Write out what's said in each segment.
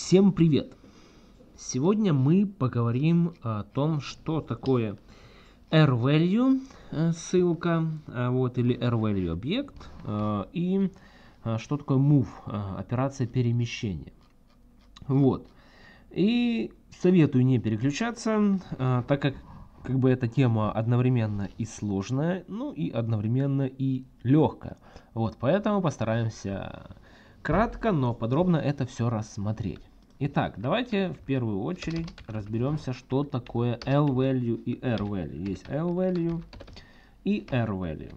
Всем привет! Сегодня мы поговорим о том, что такое R-value, ссылка, или R-value объект, и что такое move, операция перемещения. Вот. И советую не переключаться, так как эта тема одновременно и сложная, ну и одновременно и легкая. Вот, поэтому постараемся кратко, но подробно это все рассмотреть. Итак, давайте в первую очередь разберемся, что такое L-value и R-value. Есть L-value и R-value.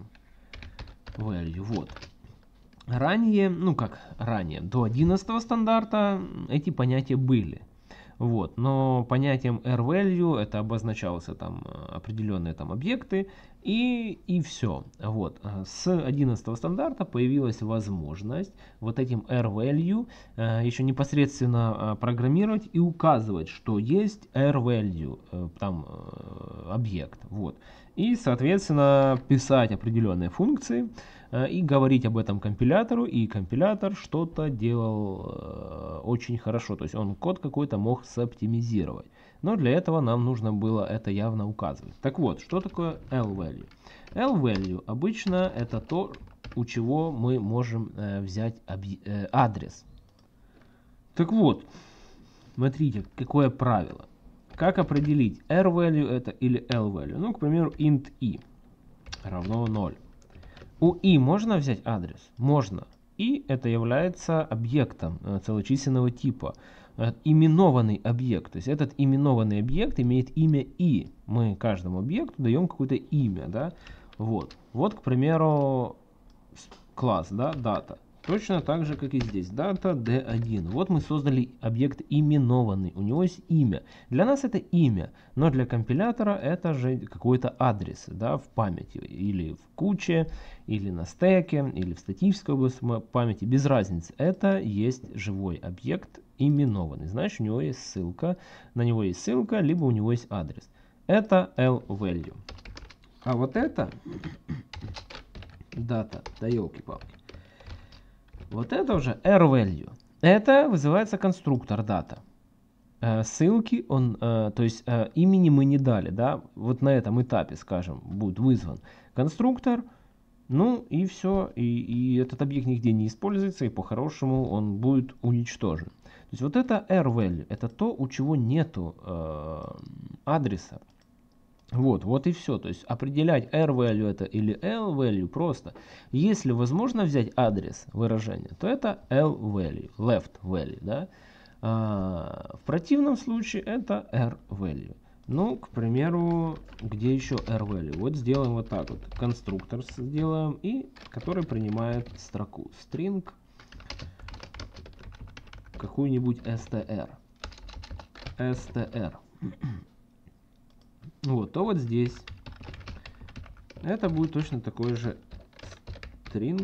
Вот. Ранее, до 11 стандарта эти понятия были. Вот, но понятием R-value это обозначался там определенные там объекты и все. Вот, с 11 стандарта появилась возможность вот этим R-value еще непосредственно программировать и указывать, что есть R-value объект. Вот. И, соответственно, писать определенные функции и говорить об этом компилятору, и компилятор что-то делал очень хорошо, то есть он код какой-то мог соптимизировать. Но для этого нам нужно было это явно указывать. Так вот, что такое L-value? L-value обычно это то, у чего мы можем взять адрес. Так вот, смотрите, какое правило. Как определить, R-value это или L-value? Ну, к примеру, int i равно 0. У i можно взять адрес? Можно. И это является объектом целочисленного типа. Именованный объект. То есть этот именованный объект имеет имя i. Мы каждому объекту даем какое-то имя. Да? Вот, к примеру, класс, да, дата. Точно так же, как и здесь. Дата D1. Вот мы создали объект именованный. У него есть имя. Для нас это имя, но для компилятора это же какой-то адрес, да, в памяти. Или в куче, или на стеке, или в статической области памяти. Без разницы. Это есть живой объект именованный. Значит, у него есть ссылка. На него есть ссылка, либо у него есть адрес. Это L-value. А вот это дата. Да елки-палки. Вот это уже R-value. Это вызывается конструктор дата. Ссылки, имени мы не дали, да, вот на этом этапе, скажем, будет вызван конструктор, ну и все, и этот объект нигде не используется, и по-хорошему он будет уничтожен. То есть вот это R-value, это то, у чего нету адреса. Вот и все. То есть определять R-value это или L-value просто. Если возможно взять адрес выражения, то это L-value, left value. Да? В противном случае это R-value. Ну, к примеру, где еще R-value? Вот сделаем вот так вот. Конструктор сделаем, и который принимает строку string какую-нибудь str. Вот, то вот здесь это будет точно такой же string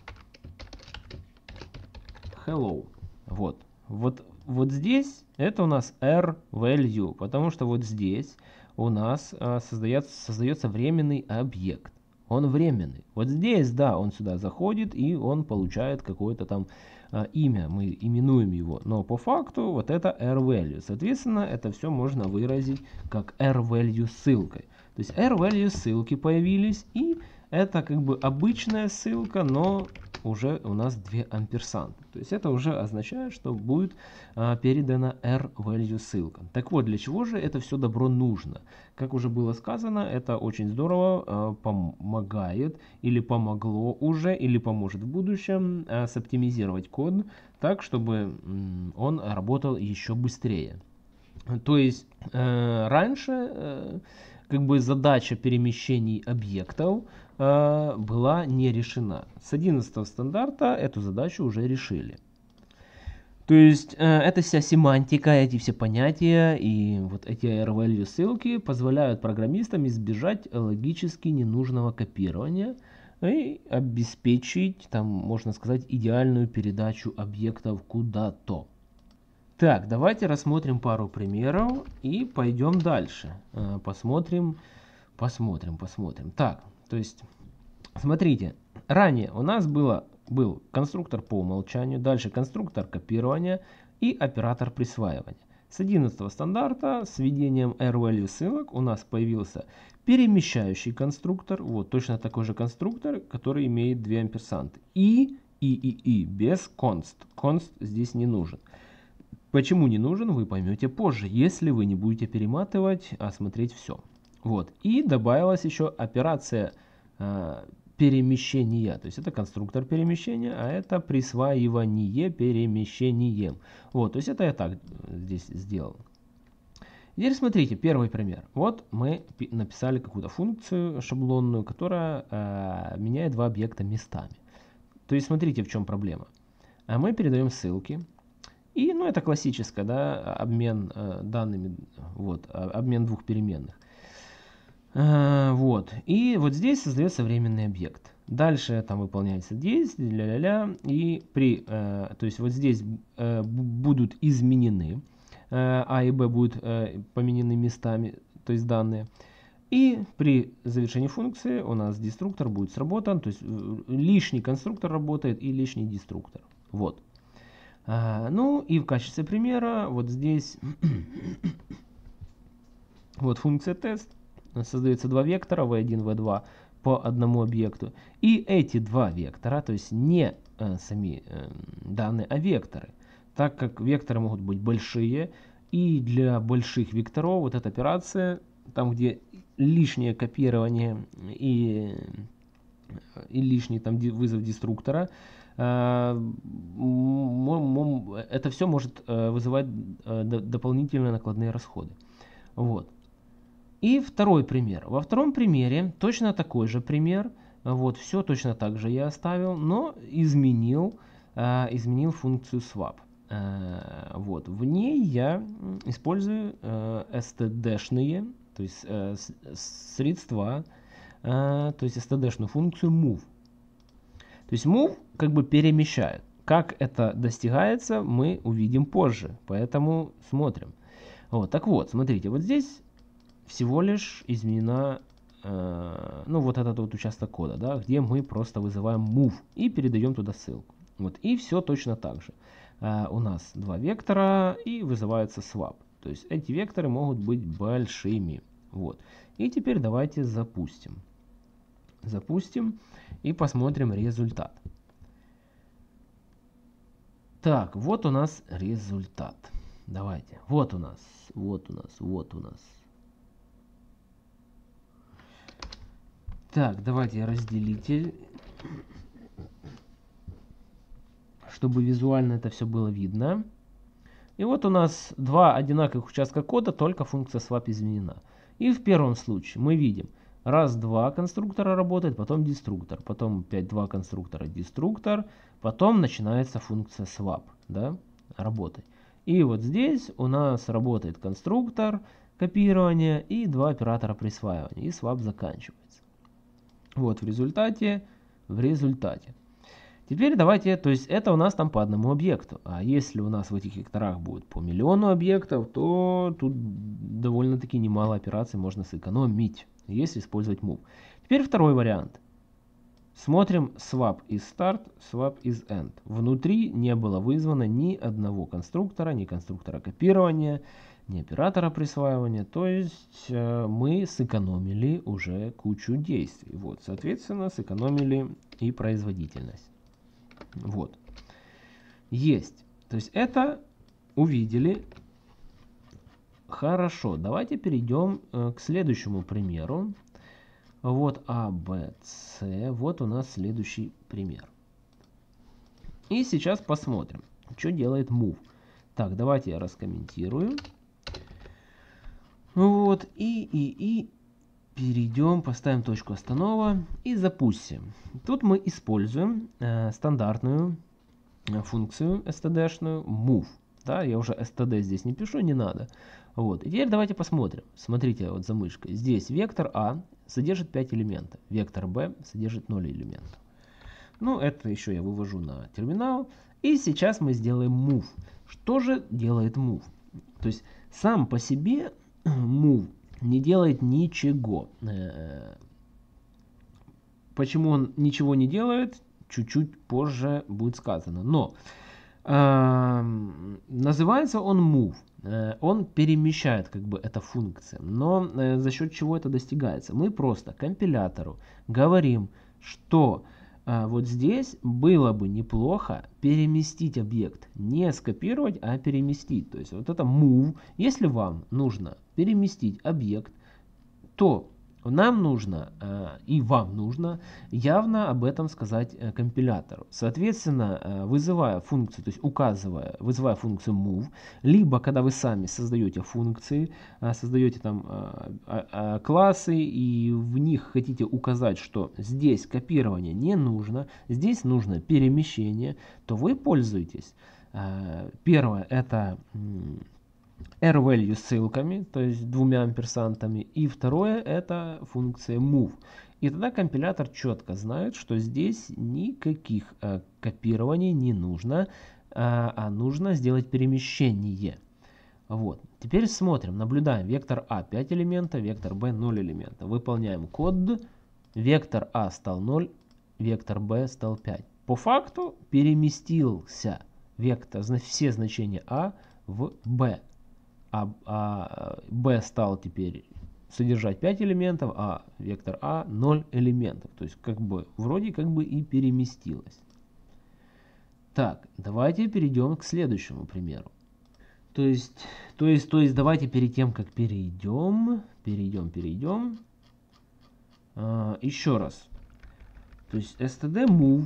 hello. Вот здесь это у нас R-value, потому что вот здесь у нас создается временный объект. Он временный. Вот здесь, да, он сюда заходит и он получает какое-то там имя, мы именуем его, но по факту вот это R-value. Соответственно, это все можно выразить как R-value ссылкой. То есть R-value ссылки появились, и это как бы обычная ссылка, но уже у нас 2 амперсанта. То есть это уже означает, что будет передана R-value ссылка. Так вот, для чего же это все добро нужно? Как уже было сказано, это очень здорово помогает или помогло уже, или поможет в будущем соптимизировать код так, чтобы он работал еще быстрее. То есть раньше задача перемещений объектов была не решена. С 11 стандарта эту задачу уже решили. То есть эта вся семантика, эти все понятия и вот эти R-value ссылки позволяют программистам избежать логически ненужного копирования и обеспечить, там, можно сказать, идеальную передачу объектов куда-то. Так, давайте рассмотрим пару примеров и пойдем дальше. Посмотрим. Так, то есть, смотрите, ранее у нас был конструктор по умолчанию, дальше конструктор копирования, и оператор присваивания. С 11 стандарта с введением R-value ссылок у нас появился перемещающий конструктор, вот точно такой же конструктор, который имеет две амперсанты. И без const. Const здесь не нужен. Почему не нужен, вы поймете позже, если вы не будете перематывать, а смотреть все. Вот. И добавилась еще операция перемещения. То есть это конструктор перемещения, а это присваивание перемещением. Вот, то есть это я так здесь сделал. Теперь смотрите, первый пример. Вот мы написали какую-то функцию шаблонную, которая меняет два объекта местами. То есть смотрите, в чем проблема. Мы передаем ссылки. И, ну, это классическое, да, обмен данными, вот, обмен двух переменных. Вот, и вот здесь создается временный объект. Дальше там выполняется действие, ля-ля-ля, и то есть вот здесь будут изменены, А и Б будут поменены местами, то есть данные. И при завершении функции у нас деструктор будет сработан, то есть лишний конструктор работает и лишний деструктор. Вот. Ну и в качестве примера вот здесь вот функция тест. Создается два вектора v1, v2 по одному объекту. И эти два вектора, то есть не сами данные, а векторы. Так как векторы могут быть большие, и для больших векторов вот эта операция, там где лишнее копирование и лишний там вызов деструктора, это все может вызывать дополнительные накладные расходы. Вот. И второй пример. Во втором примере точно такой же пример. Вот, все точно так же я оставил, но изменил функцию swap. Вот, в ней я использую std-шные, то есть средства, то есть std-шную функцию move. То есть move как бы перемещает. Как это достигается, мы увидим позже, поэтому смотрим. Вот, так вот, смотрите, вот здесь всего лишь изменена, ну, вот этот вот участок кода, да, где мы просто вызываем move и передаем туда ссылку. Вот, и все точно так же. У нас два вектора и вызывается swap. То есть эти векторы могут быть большими. Вот. И теперь давайте запустим. Запустим и посмотрим результат. Так, вот у нас результат. Давайте. Вот у нас. Так, давайте я разделитель, чтобы визуально это все было видно. И вот у нас два одинаковых участка кода, только функция swap изменена. И в первом случае мы видим, раз, два конструктора работает, потом деструктор, потом опять два конструктора, деструктор, потом начинается функция swap, да, работать. И вот здесь у нас работает конструктор копирования и два оператора присваивания, и swap заканчивается. Вот в результате. Теперь давайте, то есть это у нас там по одному объекту. А если у нас в этих векторах будет по миллиону объектов, то тут довольно-таки немало операций можно сэкономить, если использовать move. Теперь второй вариант. Смотрим swap is start, swap is end. Внутри не было вызвано ни одного конструктора, ни конструктора копирования, ни оператора присваивания. То есть мы сэкономили уже кучу действий. Вот, соответственно, сэкономили и производительность. Вот. Есть. То есть это увидели. Хорошо. Давайте перейдем к следующему примеру. Вот А, Б, С. Вот у нас следующий пример. И сейчас посмотрим, что делает move. Так, давайте я раскомментирую. Вот. И перейдем, поставим точку останова и запустим. Тут мы используем стандартную функцию std-шную move. Да, я уже std здесь не пишу, не надо. Вот. И теперь давайте посмотрим. Смотрите вот за мышкой. Здесь вектор А содержит 5 элементов. Вектор Б содержит 0 элементов. Ну, это еще я вывожу на терминал. И сейчас мы сделаем move. Что же делает move? То есть сам по себе move не делает ничего. Почему он ничего не делает, чуть-чуть позже будет сказано. Но на Называется он move. Он перемещает как бы эта функция. Но за счет чего это достигается? Мы просто компилятору говорим, что вот здесь было бы неплохо переместить объект. Не скопировать, а переместить. То есть вот это move. Если вам нужно переместить объект, то нам нужно и вам нужно явно об этом сказать компилятору. Соответственно, вызывая функцию, то есть вызывая функцию move, либо когда вы сами создаете функции, создаете там классы и в них хотите указать, что здесь копирование не нужно, здесь нужно перемещение, то вы пользуетесь. Первое это R-value ссылками, то есть двумя амперсантами. И второе это функция move. И тогда компилятор четко знает, что здесь никаких копирований не нужно, а нужно сделать перемещение. Вот. Теперь смотрим, наблюдаем. Вектор А 5 элементов, вектор Б 0 элементов. Выполняем код. Вектор А стал 0, вектор Б стал 5. По факту переместился вектор, все значения А в Б. B стал теперь содержать 5 элементов, а вектор А 0 элементов. То есть как бы вроде как бы и переместилось. Так, давайте перейдем к следующему примеру. То есть давайте перед тем, как перейдем, еще раз. То есть std-move.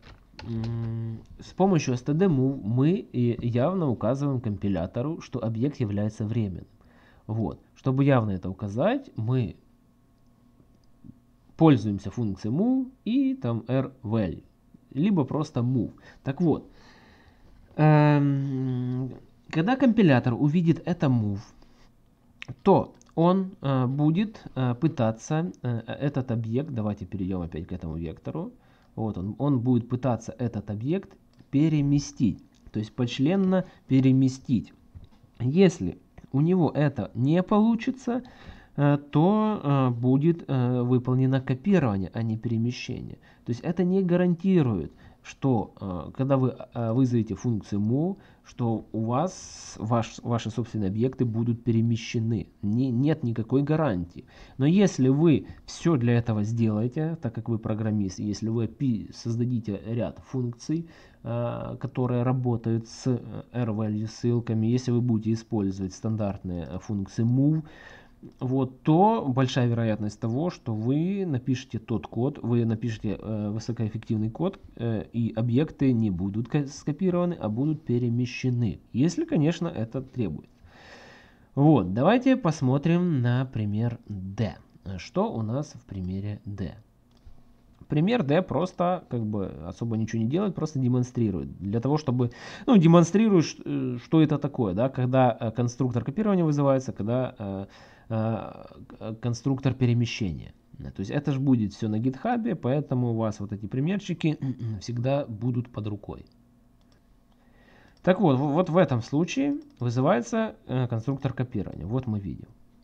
С помощью std-move мы явно указываем компилятору, что объект является временным. Вот. Чтобы явно это указать, мы пользуемся функцией move и там R-value, либо просто move. Так вот, когда компилятор увидит это move, то он будет пытаться этот объект, давайте перейдем опять к этому вектору, вот он будет пытаться этот объект переместить, то есть почленно переместить. Если у него это не получится, то будет выполнено копирование, а не перемещение. То есть это не гарантирует, что когда вы вызовете функцию move, что у вас ваши собственные объекты будут перемещены. Нет никакой гарантии. Но если вы все для этого сделаете, так как вы программист, если вы создадите ряд функций, которые работают с R-value ссылками, если вы будете использовать стандартные функции move, вот, то большая вероятность того, что вы напишете тот код, вы напишете высокоэффективный код, и объекты не будут скопированы, а будут перемещены, если, конечно, это требует. Вот, давайте посмотрим на пример D. Что у нас в примере D? Пример D просто как бы особо ничего не делает, просто демонстрирует. Для того, чтобы, демонстрирует, что это такое, да, когда конструктор копирования вызывается, когда конструктор перемещения. То есть это же будет все на GitHub, поэтому у вас вот эти примерчики всегда будут под рукой. Так вот в этом случае вызывается конструктор копирования. Вот мы видим.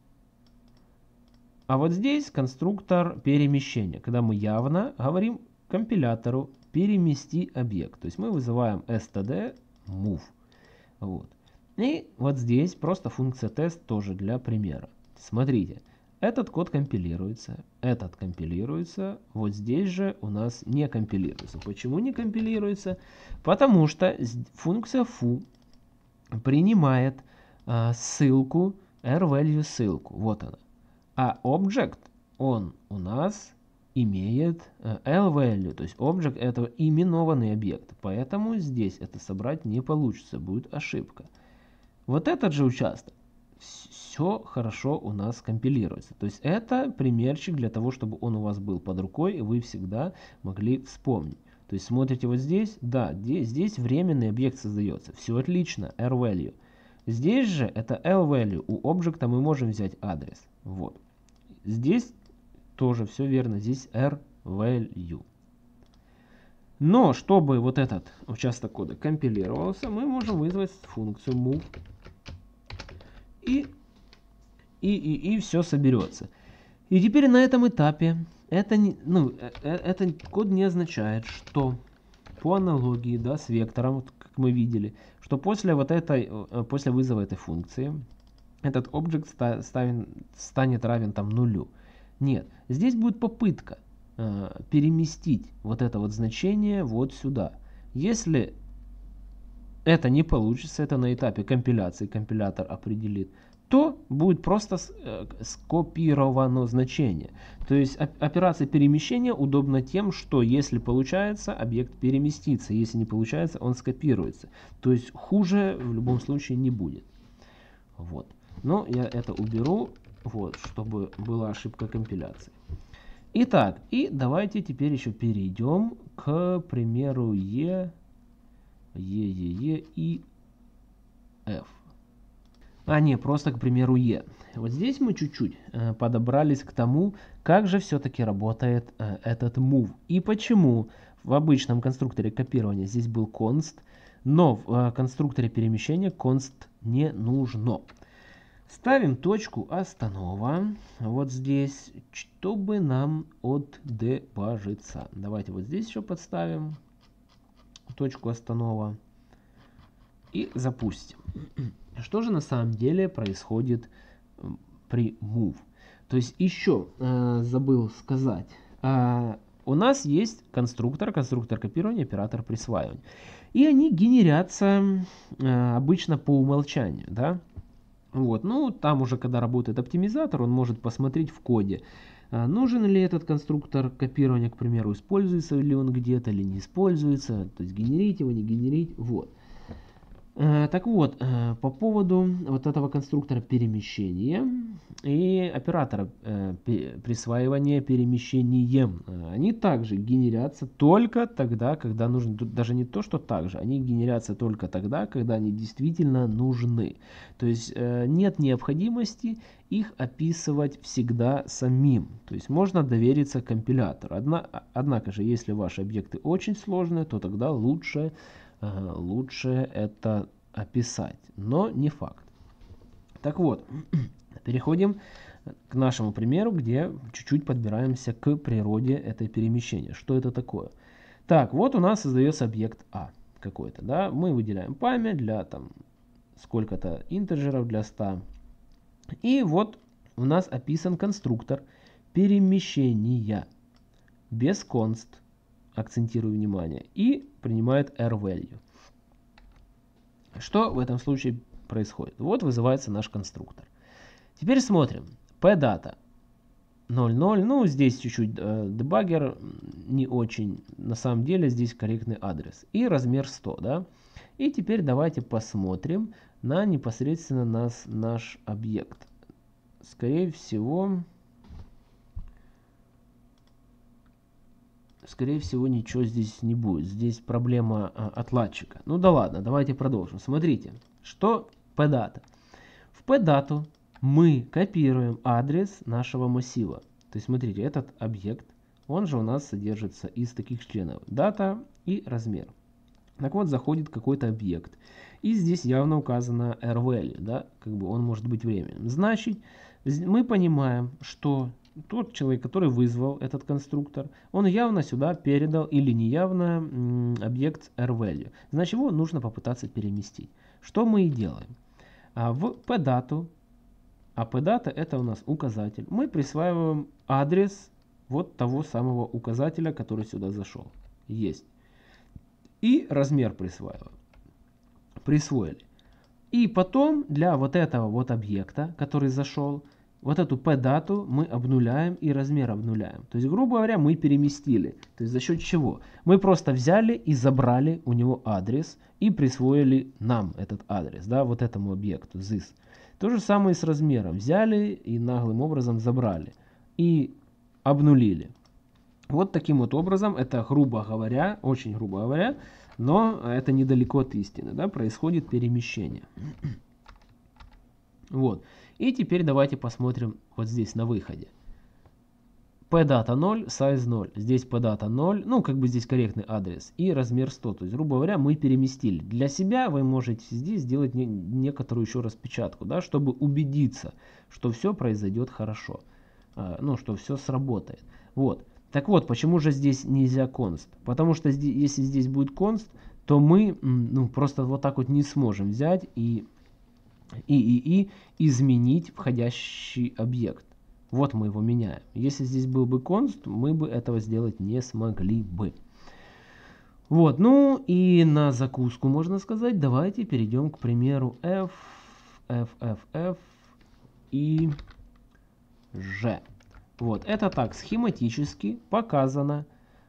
А вот здесь конструктор перемещения, когда мы явно говорим компилятору перемести объект. То есть мы вызываем std-move. Вот. И вот здесь просто функция test тоже для примера. Смотрите, этот код компилируется, этот компилируется, вот здесь же у нас не компилируется. Почему не компилируется? Потому что функция foo принимает ссылку, R-value ссылку, вот она. А object, он у нас имеет L-value, то есть object это именованный объект, поэтому здесь это собрать не получится, будет ошибка. Вот этот же участок, все хорошо у нас компилируется. То есть это примерчик для того, чтобы он у вас был под рукой, и вы всегда могли вспомнить. То есть смотрите вот здесь, да, здесь временный объект создается, все отлично, R-value. Здесь же это L-value, у объекта мы можем взять адрес. Вот. Здесь тоже все верно, здесь R-value. Но чтобы вот этот участок кода компилировался, мы можем вызвать функцию move. И все соберется. И теперь на этом этапе этот код не означает, что по аналогии, да, с вектором, вот как мы видели, что после вызова этой функции этот объект станет равен там нулю. Нет, здесь будет попытка переместить вот это вот значение вот сюда. Если это не получится, это на этапе компиляции компилятор определит, то будет просто скопировано значение. То есть операция перемещения удобна тем, что если получается, объект переместится, если не получается, он скопируется. То есть хуже в любом случае не будет. Вот. Но я это уберу, вот, чтобы была ошибка компиляции. Итак, и давайте теперь еще перейдем к примеру E и F. Не, просто к примеру E. Вот здесь мы чуть-чуть подобрались к тому, как же все-таки работает этот move. И почему в обычном конструкторе копирования здесь был const, но в конструкторе перемещения const не нужно. Ставим точку останова вот здесь, чтобы нам отдебажиться. Давайте вот здесь еще подставим точку останова и запустим. Что же на самом деле происходит при move? То есть еще забыл сказать. У нас есть конструктор копирования, оператор присваивания. И они генерятся обычно по умолчанию, да? Вот, ну, там уже, когда работает оптимизатор, он может посмотреть в коде, нужен ли этот конструктор копирования, к примеру, используется ли он где-то или не используется, то есть генерить его, не генерить, вот. Так вот, по поводу вот этого конструктора перемещения и оператора присваивания перемещением, они также генерятся только тогда, когда нужны. Тут даже не то, что также, они генерятся только тогда, когда они действительно нужны. То есть нет необходимости их описывать всегда самим. То есть можно довериться компилятору. Однако же, если ваши объекты очень сложные, то тогда лучше это описать, но не факт. Так вот, переходим к нашему примеру, где чуть-чуть подбираемся к природе этой перемещения. Что это такое? Так, вот у нас создается объект А какой-то, да, мы выделяем память для там сколько-то интеджеров, для 100. И вот у нас описан конструктор перемещения без const, акцентирую внимание, и принимает R-value. Что в этом случае происходит? Вот вызывается наш конструктор. Теперь смотрим. PData 0,0. Ну, здесь чуть-чуть дебаггер не очень. На самом деле здесь корректный адрес. И размер 100, да? И теперь давайте посмотрим на непосредственно наш объект. Скорее всего, ничего здесь не будет. Здесь проблема отладчика. Ну да ладно, давайте продолжим. Смотрите, что PData. В PData мы копируем адрес нашего массива. То есть смотрите, этот объект, он же у нас содержится из таких членов. Дата и размер. Так вот, заходит какой-то объект. И здесь явно указано R-value, да, как бы он может быть временным. Значит, мы понимаем, что тот человек, который вызвал этот конструктор, он явно сюда передал или неявно объект R-value. Значит, его нужно попытаться переместить. Что мы и делаем. В PData, PData это у нас указатель, мы присваиваем адрес вот того самого указателя, который сюда зашел. Есть. И размер присвоили. И потом для вот этого вот объекта, который зашел, вот эту PData мы обнуляем и размер обнуляем. То есть, грубо говоря, мы переместили. То есть за счет чего? Мы просто взяли и забрали у него адрес и присвоили нам этот адрес, да, вот этому объекту, this. То же самое и с размером. Взяли и наглым образом забрали и обнулили. Вот таким вот образом, это грубо говоря, очень грубо говоря, но это недалеко от истины, да, происходит перемещение. Вот. И теперь давайте посмотрим вот здесь на выходе. PData 0, size 0. Здесь PData 0, ну как бы здесь корректный адрес. И размер 100. То есть, грубо говоря, мы переместили. Для себя вы можете здесь сделать некоторую еще распечатку, да, чтобы убедиться, что все произойдет хорошо. Ну, что все сработает. Вот. Так вот, почему же здесь нельзя const? Потому что если здесь будет const, то мы просто вот так вот не сможем взять и изменить входящий объект. Вот мы его меняем. Если здесь был бы const, мы бы этого сделать не смогли бы. Вот, ну и на закуску можно сказать, давайте перейдем к примеру f и g. Вот, это так схематически показано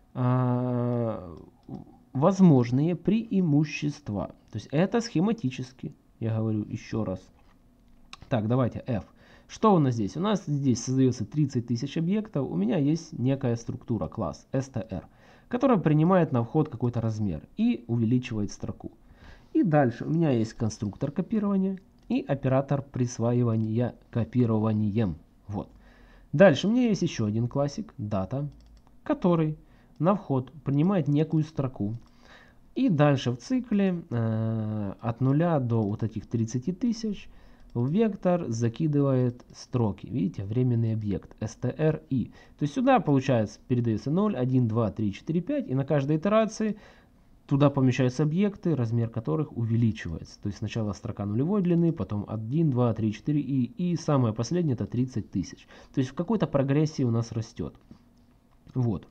возможные преимущества. То есть это схематически, я говорю еще раз. Так, давайте f. Что у нас здесь? У нас здесь создается 30 тысяч объектов. У меня есть некая структура, класс str, которая принимает на вход какой-то размер и увеличивает строку. И дальше у меня есть конструктор копирования и оператор присваивания копированием. Вот. Дальше у меня есть еще один классик, data, который на вход принимает некую строку. И дальше в цикле от 0 до вот этих 30 тысяч в вектор закидывает строки. Видите, временный объект str-i. То есть сюда, получается, передается 0, 1, 2, 3, 4, 5. И на каждой итерации туда помещаются объекты, размер которых увеличивается. То есть сначала строка нулевой длины, потом 1, 2, 3, 4 и самое последнее это 30 тысяч. То есть в какой-то прогрессии у нас растет. Вот.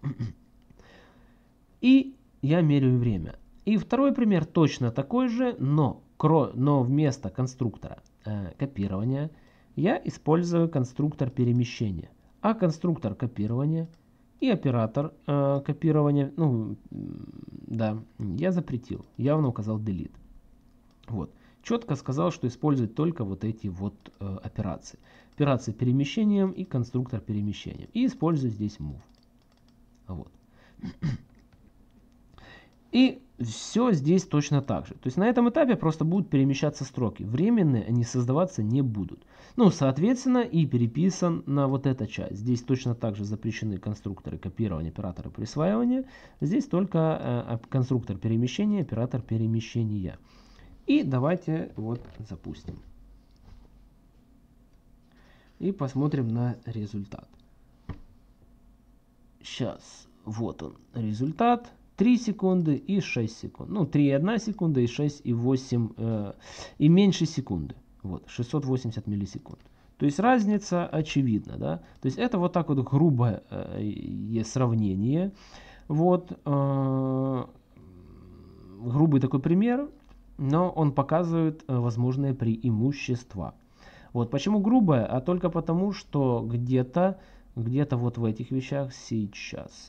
И я меряю время. И второй пример точно такой же, но вместо конструктора копирования я использую конструктор перемещения. А конструктор копирования и оператор копирования, да, я запретил, явно указал delete. Вот. Четко сказал, что использует только вот эти вот операции. Операции перемещением и конструктор перемещением. И использую здесь move. Вот. И все здесь точно так же. То есть на этом этапе просто будут перемещаться строки. Временные они создаваться не будут. Ну, соответственно, и переписан на вот эта часть. Здесь точно так же запрещены конструкторы копирования, операторы присваивания. Здесь только конструктор перемещения, оператор перемещения. И давайте вот запустим. И посмотрим на результат. Сейчас, вот он результат. 3 секунды и 6 секунд. Ну, 3,1 секунда и 6,8 и меньше секунды. Вот, 680 миллисекунд. То есть разница очевидна, да. То есть это вот так вот грубое сравнение. Вот, грубый такой пример, но он показывает возможные преимущества. Вот, почему грубое? А только потому, что где-то вот в этих вещах сейчас.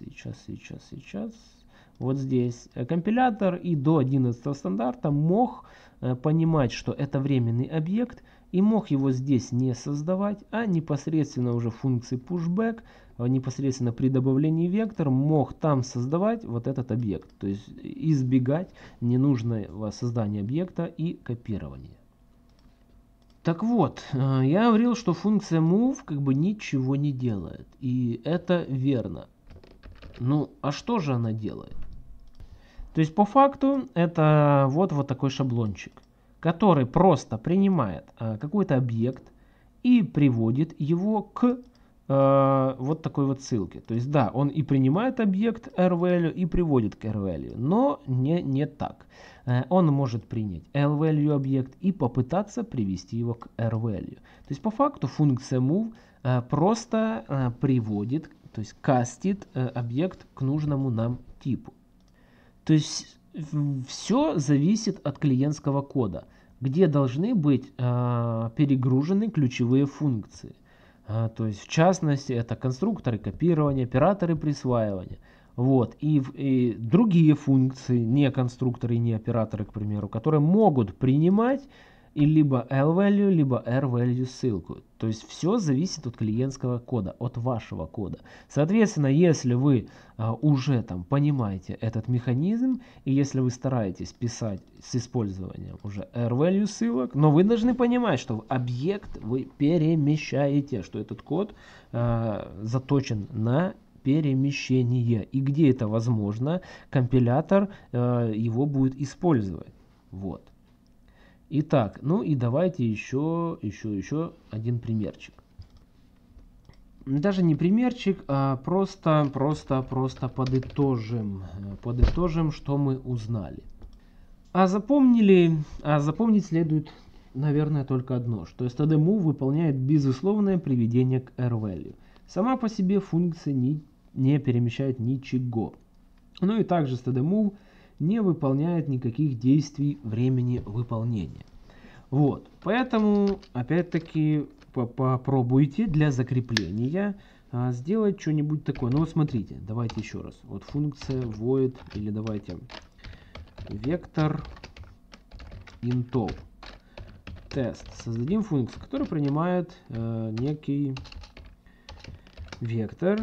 Вот здесь компилятор и до 11 стандарта мог понимать, что это временный объект, и мог его здесь не создавать, а непосредственно уже функции pushback, непосредственно при добавлении вектор, мог там создавать вот этот объект. То есть избегать ненужного создания объекта и копирования. Так вот, я говорил, что функция move как бы ничего не делает. И это верно. Ну, а что же она делает? То есть по факту это вот такой шаблончик, который просто принимает какой-то объект и приводит его к вот такой вот ссылке. То есть да, он и принимает объект rValue и приводит к rValue, но не так. Он может принять lValue объект и попытаться привести его к rValue. То есть по факту функция move просто приводит, то есть кастит объект к нужному нам типу. То есть все зависит от клиентского кода, где должны быть перегружены ключевые функции. То есть в частности это конструкторы копирования, операторы присваивания. Вот. И другие функции, не конструкторы, не операторы, к примеру, которые могут принимать и либо lValue, либо rValue ссылку. То есть все зависит от клиентского кода, от вашего кода. Соответственно, если вы уже там понимаете этот механизм, и если вы стараетесь писать с использованием уже rValue ссылок, но вы должны понимать, что объект вы перемещаете, что этот код заточен на перемещение. И где это возможно, компилятор его будет использовать. Вот. Итак, ну и давайте еще один примерчик. даже не примерчик, а просто подытожим, что мы узнали. Запомнить следует, наверное, только одно, что std_move выполняет безусловное приведение к R_value. Сама по себе функция не перемещает ничего. Ну и также std_move не выполняет никаких действий времени выполнения. Вот, поэтому, опять-таки, попробуйте для закрепления сделать что-нибудь такое. Ну вот смотрите, давайте еще раз. Вот функция void, или давайте вектор intov тест. Создадим функцию, которая принимает некий вектор,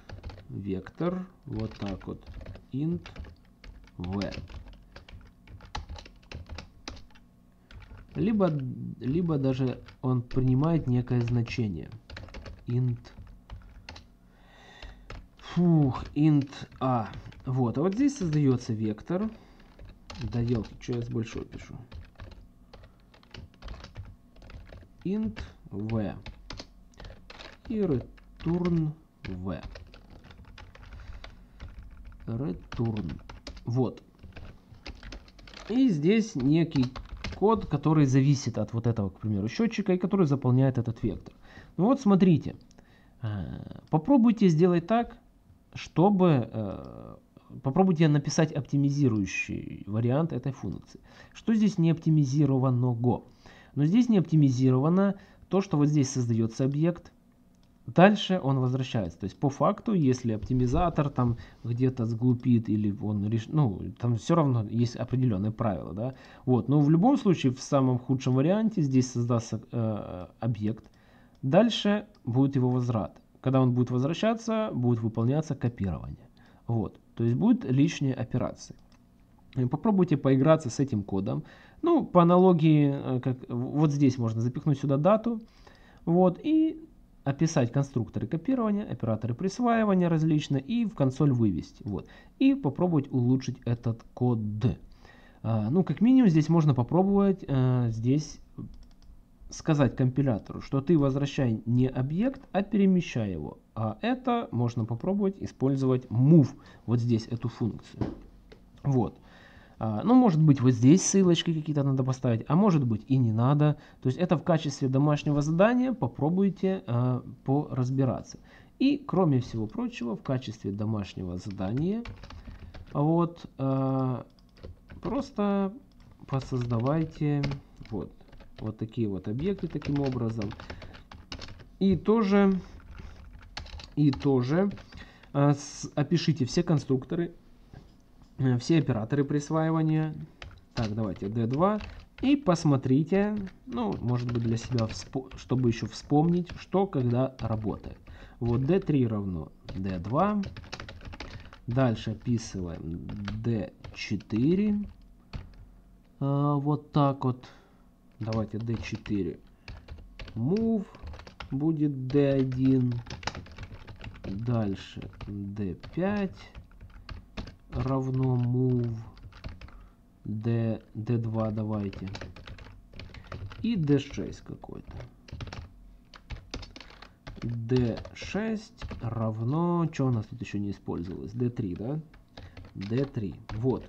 вот так вот, int v. Либо даже он принимает некое значение. Int a. Вот, а вот здесь создается вектор. Доделки, что я с большой пишу. Int v. И return v. Return. Вот. И здесь некий код, который зависит от вот этого, к примеру, счетчика, и который заполняет этот вектор. Ну вот смотрите. Попробуйте сделать так, чтобы... Попробуйте написать оптимизирующий вариант этой функции. Что здесь не оптимизированного? Но здесь не оптимизировано то, что вот здесь создается объект. Дальше он возвращается. То есть по факту, если оптимизатор там где-то сглупит или он там все равно есть определенные правила, да. Вот, но в любом случае в самом худшем варианте здесь создастся объект. Дальше будет его возврат. Когда он будет возвращаться, будет выполняться копирование. Вот, то есть будут лишние операции. Попробуйте поиграться с этим кодом. Ну, по аналогии, вот здесь можно запихнуть сюда дату. Вот, и описать конструкторы копирования, операторы присваивания различные и в консоль вывести. Вот. И попробовать улучшить этот код. Ну, как минимум, здесь можно попробовать здесь сказать компилятору, что ты возвращай не объект, а перемещай его. А это можно попробовать использовать move, вот здесь эту функцию. Вот. Ну, может быть, вот здесь ссылочки какие-то надо поставить, а может быть и не надо. То есть это в качестве домашнего задания попробуйте поразбираться. И, кроме всего прочего, в качестве домашнего задания вот, просто посоздавайте вот такие вот объекты таким образом. И тоже опишите все конструкторы, все операторы присваивания. Так, давайте D2. И посмотрите, ну, может быть, для себя, чтобы еще вспомнить, что когда работает. Вот D3 равно D2. Дальше описываем D4. Вот так вот. Давайте D4. Move будет D1. Дальше D5 равно move D2 давайте. И D6 какой-то. D6 равно... Что у нас тут еще не использовалось? D3, да? D3. Вот.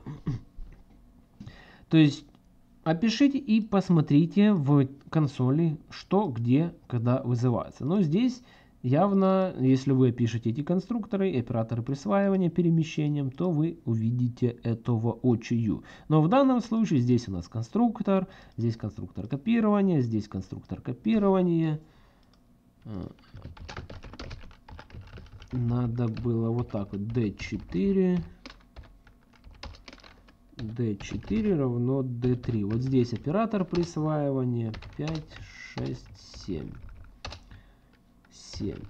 То есть опишите и посмотрите в консоли, что, где, когда вызывается. Но здесь явно, если вы опишете эти конструкторы, операторы присваивания перемещением, то вы увидите это воочию. Но в данном случае здесь у нас конструктор, здесь конструктор копирования, здесь конструктор копирования. Надо было вот так вот. D4 равно D3. Вот здесь оператор присваивания 5, 6, 7. 7.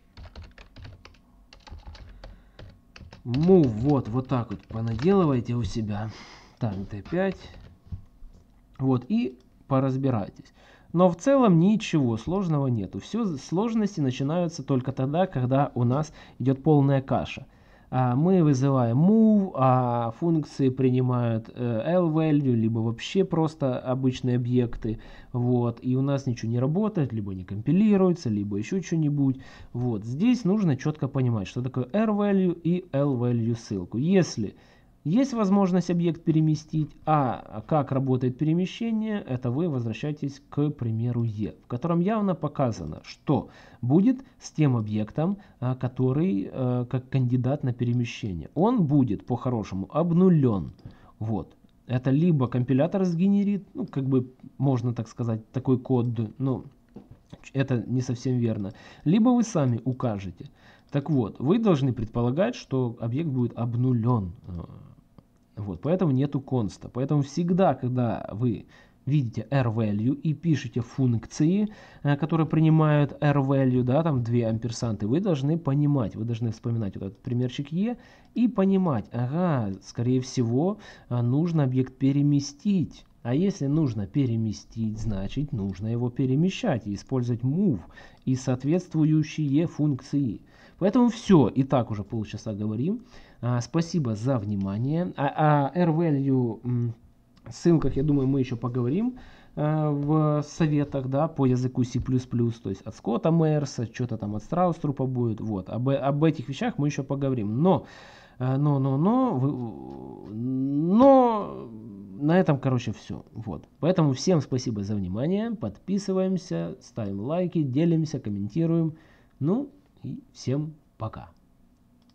Move, вот так вот понаделывайте у себя. Так, D5. Вот, и поразбирайтесь. Но в целом ничего сложного нету. Все сложности начинаются только тогда, когда у нас идет полная каша. мы вызываем move, а функции принимают L-value, либо вообще просто обычные объекты, вот, и у нас ничего не работает, либо не компилируется, либо еще что-нибудь, вот, здесь нужно четко понимать, что такое R-value и L-value ссылку. Если есть возможность объект переместить, а как работает перемещение, это вы возвращаетесь к примеру E, в котором явно показано, что будет с тем объектом, который как кандидат на перемещение. Он будет по-хорошему обнулен. Вот. Это либо компилятор сгенерит, ну как бы можно так сказать, такой код, но это не совсем верно. Либо вы сами укажете. Так вот, вы должны предполагать, что объект будет обнулен. Вот, поэтому нету конста. Поэтому всегда, когда вы видите R-value и пишете функции, которые принимают R-value, да, там 2 амперсанты, вы должны понимать, вы должны вспоминать вот этот примерчик E и понимать, ага, скорее всего, нужно объект переместить. А если нужно переместить, значит нужно его перемещать и использовать move и соответствующие функции. Поэтому все, и так уже полчаса говорим. Спасибо за внимание. О R-value ссылках, я думаю, мы еще поговорим в советах, да, по языку C++, то есть от Скотта Мейерса, что-то там от Страуструпа будет. Вот, об этих вещах мы еще поговорим. Но на этом, короче, все. Вот. Поэтому всем спасибо за внимание. Подписываемся, ставим лайки, делимся, комментируем. Ну и всем пока.